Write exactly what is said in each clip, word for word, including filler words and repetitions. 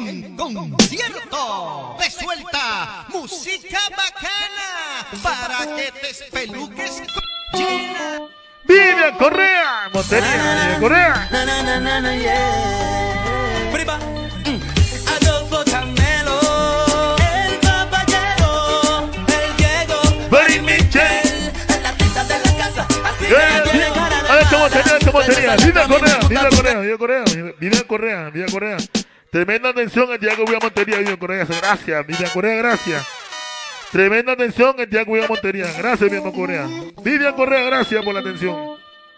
en concierto te suelta música bacana para que te espeluques con Gina. Vivian Correa, Montería, Vivian Correa. Na, na, na, na, na, yeah. Priva, mm. Adolfo Camelo, el papayero, el Diego, Barry Michel, el artista de la casa, así yeah. que tiene cara de A ver, ¿cómo mala. sería, cómo sería? Pues Vivian Correa, esa Vivian misma Correa, Vivian Correa, Vivian Correa, Vivian Correa. Tremenda atención el Diego Villa Montería, Vivian Correa. Gracias, Vivian Correa, gracias. Tremenda atención el Diego Villa Montería. Gracias, Vivian Correa. Vivian Correa, gracias por la atención.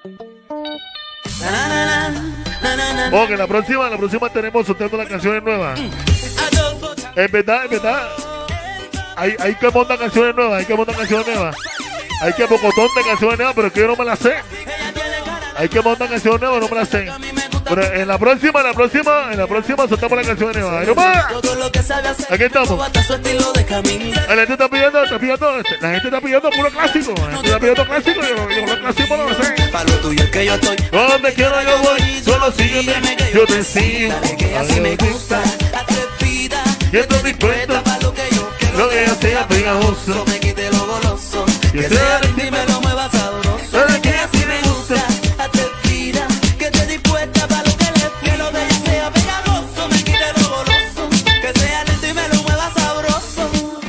Na, na, na, na, na, na. Ok, la próxima, la próxima tenemos soltando las canciones nuevas. Adolfo En verdad, en verdad, hay, hay que montar canciones nuevas, hay que montar canciones nuevas. Hay que pocotón de canciones nuevas, pero es que yo no me las sé. Hay que montar canciones nuevas, no me las sé. Pero en la próxima, en la próxima, en la próxima soltamos las canciones nuevas. ¡Ay, no más! todo lo que sabe hacer. Aquí estamos. Hasta su estilo de camino. La gente está pidiendo, está pidiendo, la gente está pidiendo puro clásico. La gente está pidiendo clásico, yo, yo los clásicos no lo sé. Pa' lo tuyo es que yo estoy. Donde quiera yo voy, solo sígueme, que yo te sigo. Dale que así me gusta, atrevida. Yo estoy dispuesta Pa' lo que yo quiero. lo que yo sea pegajoso. Me quite lo goloso. Que Que sea sea lento y me lo mueva sabroso. Dale Que así me gusta, atrevida. Que esté dispuesta pa' lo que le quiero. De ella sea pegajoso. Me quite lo goloso. Que sea lento y me lo mueva sabroso.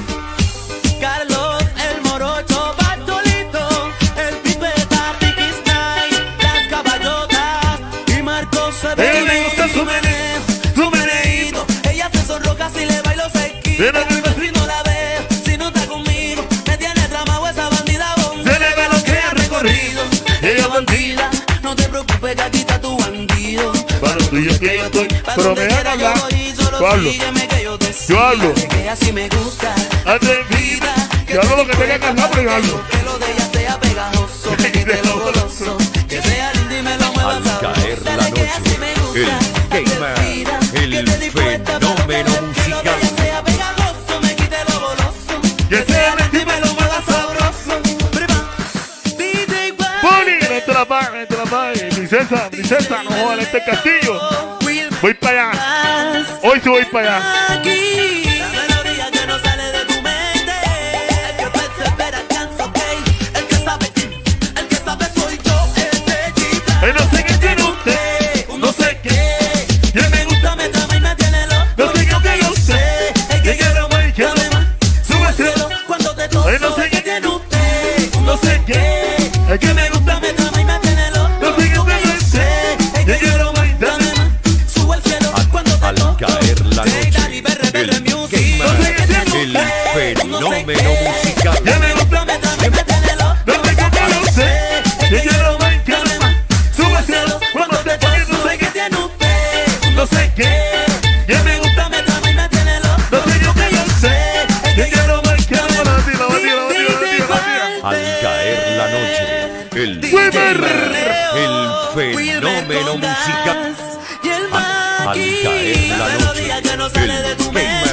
Carlos, el morocho, Bartolito, el pipeta, Ricky Snide, las caballotas y Marcos A ella le gusta su meneo, su meneíto. ella se sonroja si le bailo sequito. Ven aquí, Si no la veo, si no está conmigo, me tiene tramado esa bandida bonda. Se le ve lo que ha recorrido. Ella bandida, no te preocupes que aquí está tu bandido. para lo tuyo es que yo estoy. Pero me dejan hablar. Yo hablo. Yo hablo. Que así me gusta. Atrevida. Yo hablo lo que tenga que hablar, pero yo hablo. Que lo de ella sea pegajoso, que quite lo goloso, que sea lindo y me lo mueva Al sabroso. caer la Dale que noche, así me gusta, el gamer, atrevida, el que esté dispuesta pa' lo que fenómeno le- que lo de ella musical. sea pegajoso, me quite lo goloso, Que que sea sea lindo y me lo mueva sabroso. Prima, D J Juan, Pony, vente la paz, vente la paz. Princesa, princesa, no jodan este castillo. Will Voy para allá. Pass, Hoy sí voy para allá. aquí. La melodía que no sale de tu mente. El que persevera alcanza, ok. El que sabe, el que sabe soy yo, el de Chipla. Ay, no sé qué tiene usted. No sé qué. Ya me gusta, Me trama y me tiene loco. no sé qué que yo sé. Que quiero más, quiero más. Sube el cielo. Cuando te toco, Ay, no sé es que qué tiene usted. No sé qué. Es que me gusta, Me trama y me tiene loco. no sé qué que yo sé. Que quiero más, dame más. Sube al cielo cuando te Al toco. caer la J noche, Dani, berre, berre, el music. No sé qué tiene el usted. fenómeno musical. Ya me gusta, Me trama y me tiene loco. no sé qué que yo sé. Que quiero más, quiero más. Sube el cielo cuando te toque. No sé qué tiene usted. no sé qué. Ya me gusta, Me trama y me tiene loco. no sé qué que yo sé. Que quiero más, quiero más. Batila, batila, batila, batila, batila. Al caer la noche, el Gamer, el fenómeno musical. Y el Al- al caer la noche, melodía que no sale el de tu gamer,